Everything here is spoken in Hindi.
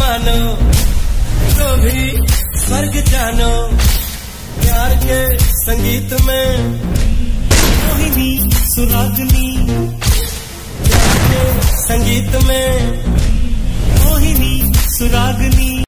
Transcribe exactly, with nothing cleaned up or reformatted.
मानो तो भी स्वर्ग जानो। प्यार के संगीत में मोहिनी सुरागनी, प्यार के संगीत में मोहिनी सुरागनी।